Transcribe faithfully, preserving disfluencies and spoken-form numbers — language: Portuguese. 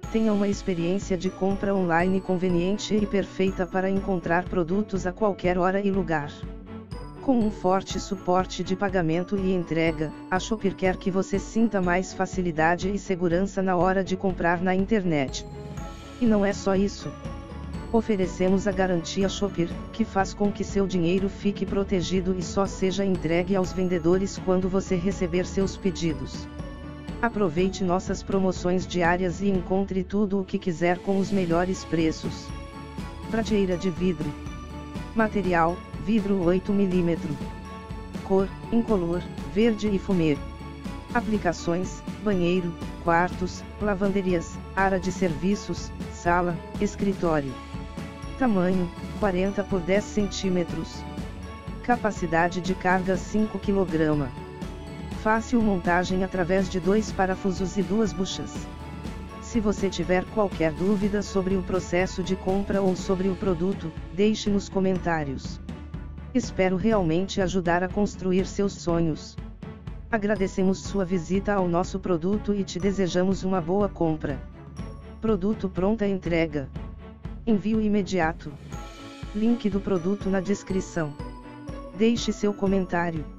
Tenha uma experiência de compra online conveniente e perfeita para encontrar produtos a qualquer hora e lugar. Com um forte suporte de pagamento e entrega, a Shopper quer que você sinta mais facilidade e segurança na hora de comprar na internet. E não é só isso. Oferecemos a garantia Shopper, que faz com que seu dinheiro fique protegido e só seja entregue aos vendedores quando você receber seus pedidos. Aproveite nossas promoções diárias e encontre tudo o que quiser com os melhores preços. Bradeira de vidro. Material: vidro oito milímetros. Cor: incolor, verde e fumê. Aplicações: banheiro, quartos, lavanderias, área de serviços, sala, escritório. Tamanho: quarenta por dez centímetros. Capacidade de carga cinco quilogramas. Fácil montagem através de dois parafusos e duas buchas. Se você tiver qualquer dúvida sobre o processo de compra ou sobre o produto, deixe nos comentários. Espero realmente ajudar a construir seus sonhos. Agradecemos sua visita ao nosso produto e te desejamos uma boa compra. Produto pronta entrega. Envio imediato. Link do produto na descrição. Deixe seu comentário.